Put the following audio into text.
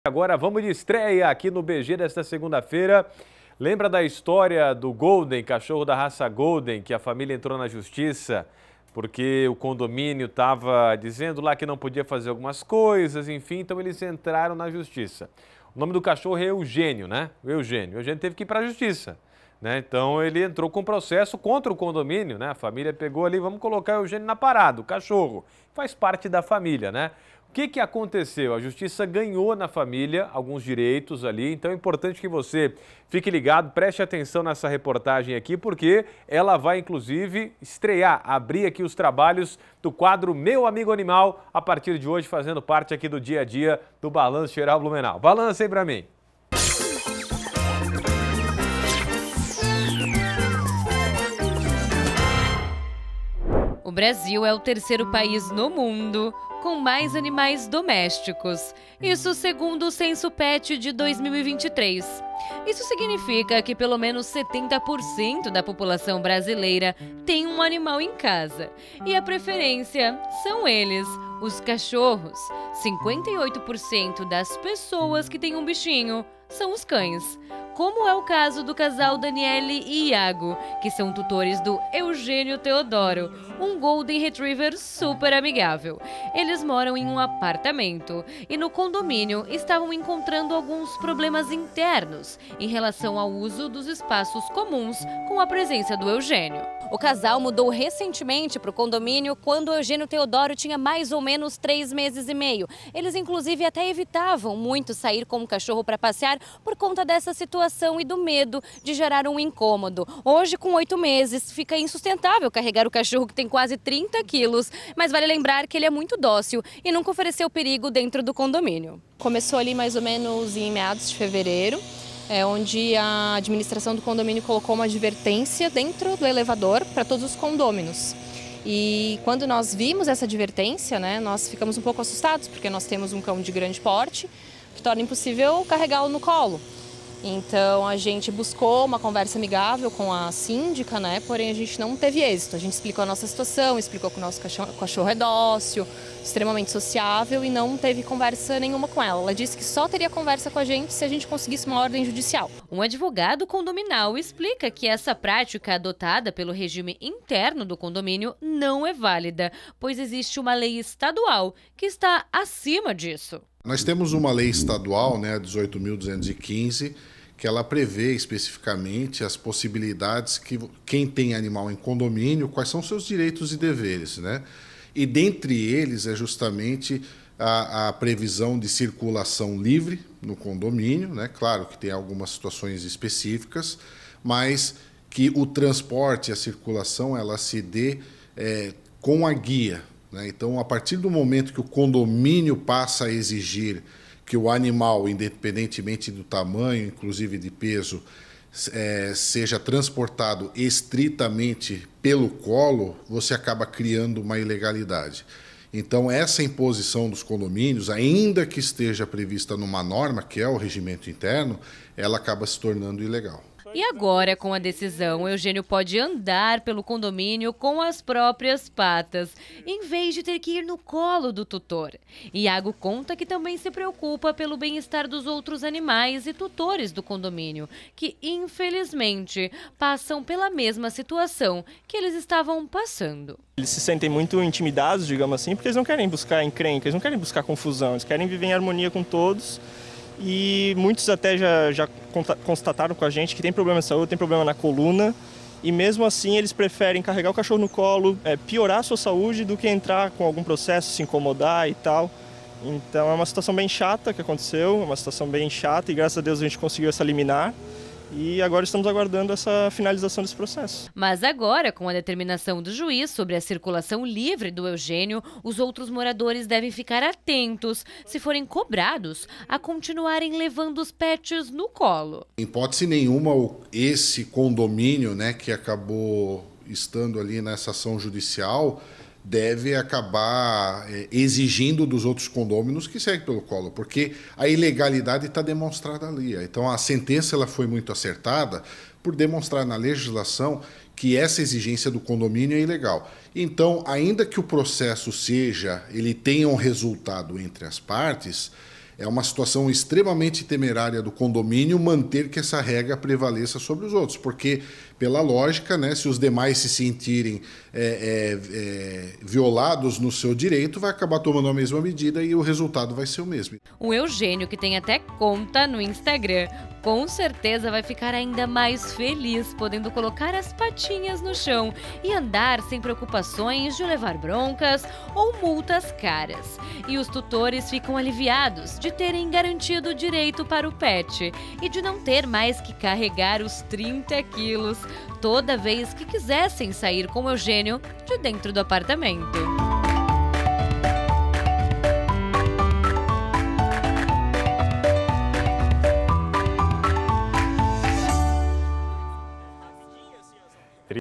Agora vamos de estreia aqui no BG desta segunda-feira. Lembra da história do Golden, cachorro da raça Golden, que a família entrou na justiça porque o condomínio estava dizendo lá que não podia fazer algumas coisas, enfim, então eles entraram na justiça. O nome do cachorro é Eugênio, né? O Eugênio teve que ir para a justiça, né? Então ele entrou com processo contra o condomínio, né? A família pegou ali, vamos colocar o Eugênio na parada, o cachorro. Faz parte da família, né? O que aconteceu? A justiça ganhou na família alguns direitos ali, então é importante que você fique ligado, preste atenção nessa reportagem aqui, porque ela vai inclusive estrear, abrir aqui os trabalhos do quadro Meu Amigo Animal, a partir de hoje fazendo parte aqui do dia a dia do Balanço Geral Blumenau. Balança aí pra mim. O Brasil é o terceiro país no mundo com mais animais domésticos. Isso segundo o Censo Pet de 2023. Isso significa que pelo menos 70% da população brasileira tem um animal em casa. E a preferência são eles, os cachorros. 58% das pessoas que têm um bichinho são os cães. Como é o caso do casal Daniele e Iago, que são tutores do Eugênio Teodoro, um Golden Retriever super amigável. Eles moram em um apartamento e no condomínio estavam encontrando alguns problemas internos em relação ao uso dos espaços comuns com a presença do Eugênio. O casal mudou recentemente para o condomínio quando o Eugênio Teodoro tinha mais ou menos 3 meses e meio. Eles inclusive até evitavam muito sair com o cachorro para passear por conta dessa situação e do medo de gerar um incômodo. Hoje, com 8 meses, fica insustentável carregar o cachorro que tem quase 30 quilos, mas vale lembrar que ele é muito dócil e nunca ofereceu perigo dentro do condomínio. Começou ali mais ou menos em meados de fevereiro, onde a administração do condomínio colocou uma advertência dentro do elevador para todos os condôminos. E quando nós vimos essa advertência, nós ficamos um pouco assustados, porque nós temos um cão de grande porte, que torna impossível carregá-lo no colo. Então a gente buscou uma conversa amigável com a síndica, porém a gente não teve êxito. A gente explicou a nossa situação, explicou que o nosso cachorro é dócil, extremamente sociável e não teve conversa nenhuma com ela. Ela disse que só teria conversa com a gente se a gente conseguisse uma ordem judicial. Um advogado condominal explica que essa prática adotada pelo regime interno do condomínio não é válida, pois existe uma lei estadual que está acima disso. Nós temos uma lei estadual, a 18.215, que ela prevê especificamente as possibilidades que quem tem animal em condomínio, quais são seus direitos e deveres, E dentre eles é justamente a previsão de circulação livre no condomínio, Claro que tem algumas situações específicas, mas que o transporte e a circulação ela se dê com a guia. Então, a partir do momento que o condomínio passa a exigir que o animal, independentemente do tamanho, inclusive de peso, seja transportado estritamente pelo colo, você acaba criando uma ilegalidade. Então, essa imposição dos condomínios, ainda que esteja prevista numa norma, que é o regimento interno, ela acaba se tornando ilegal. E agora, com a decisão, o Eugênio pode andar pelo condomínio com as próprias patas, em vez de ter que ir no colo do tutor. Iago conta que também se preocupa pelo bem-estar dos outros animais e tutores do condomínio, que, infelizmente, passam pela mesma situação que eles estavam passando. Eles se sentem muito intimidados, digamos assim, porque eles não querem buscar encrenca, eles não querem buscar confusão, eles querem viver em harmonia com todos. E muitos até já constataram com a gente que tem problema de saúde, tem problema na coluna. E mesmo assim eles preferem carregar o cachorro no colo, piorar a sua saúde do que entrar com algum processo, se incomodar e tal. Então é uma situação bem chata que aconteceu, uma situação bem chata e graças a Deus a gente conseguiu essa liminar. E agora estamos aguardando essa finalização desse processo. Mas agora, com a determinação do juiz sobre a circulação livre do Eugênio, os outros moradores devem ficar atentos, se forem cobrados, a continuarem levando os pets no colo. Em hipótese nenhuma, esse condomínio, que acabou estando ali nessa ação judicial, deve acabar exigindo dos outros condôminos que seguem pelo colo, porque a ilegalidade está demonstrada ali. Então a sentença ela foi muito acertada por demonstrar na legislação que essa exigência do condomínio é ilegal. Então, ainda que o processo ele tenha um resultado entre as partes, É uma situação extremamente temerária do condomínio manter que essa regra prevaleça sobre os outros, porque, pela lógica, né, se os demais se sentirem violados no seu direito, vai acabar tomando a mesma medida e o resultado vai ser o mesmo. O Eugênio, que tem até conta no Instagram, com certeza vai ficar ainda mais feliz, podendo colocar as patinhas no chão e andar sem preocupações de levar broncas ou multas caras. E os tutores ficam aliviados de terem garantido o direito para o pet e de não ter mais que carregar os 30 quilos toda vez que quisessem sair com o Eugênio de dentro do apartamento.